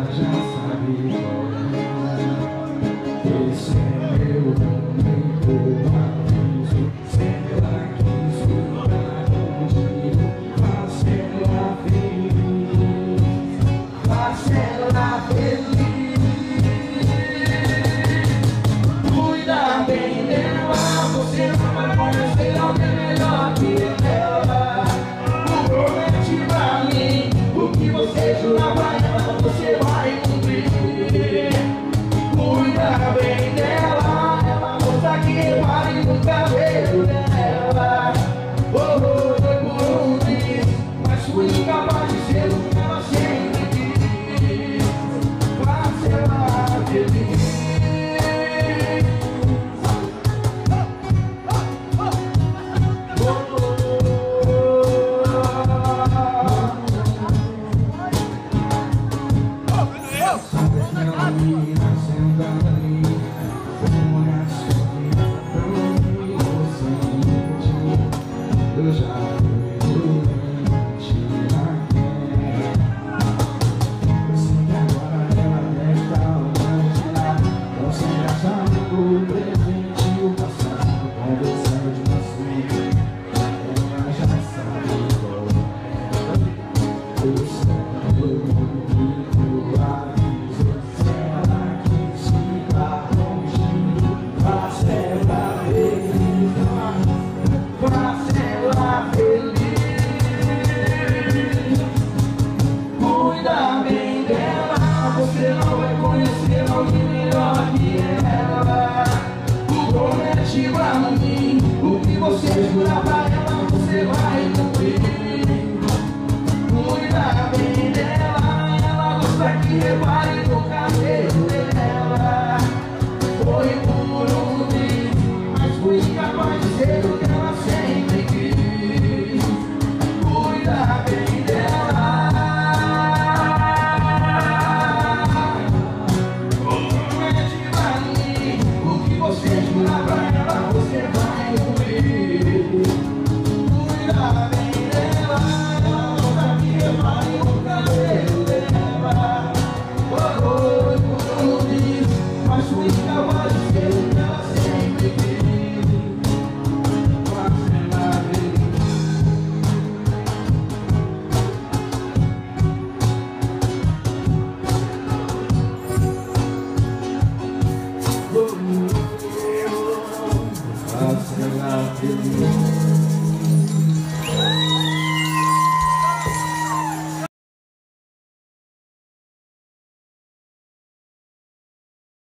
já sabe qual é. Esse é meu único aviso. Se ela quis ficar contigo, faça ela feliz. Faça ela feliz. Cuida bem dela, você não vai conhecer alguém melhor que ela. Promete pra mim o que você jura pra ela, você vai cumprir. Cuida bem dela, ela gosta que repare no cabelo dela. Foi por um triz, mas fui incapaz de ser o que ela sempre quis. Faça ela feliz. Sentando ali, como na sua vida, tão você mentiu. Eu já fui mentira. Eu sei que agora ela deve estar longe lá, tão sem graça o presente e o passado, conversando de você. Ela já sabe qual é. Eu sou o único aviso. Você não vai conhecer alguém melhor que ela. Promete pra mim o que você jura pra ela, você vai cumprir. Cuida bem dela, ela gosta que repare no cabelo dela. Foi por um triz, mas fui incapaz de ser o que ela sempre quis. Cuida bem dela. Você jura pra ela, você vai cumprir. Cuida bem dela, ela gosta que repare no cabelo dela. Foi por um triz, mas fui incapaz de ser o que ela sempre quis. Faça ela feliz. Faça ela feliz.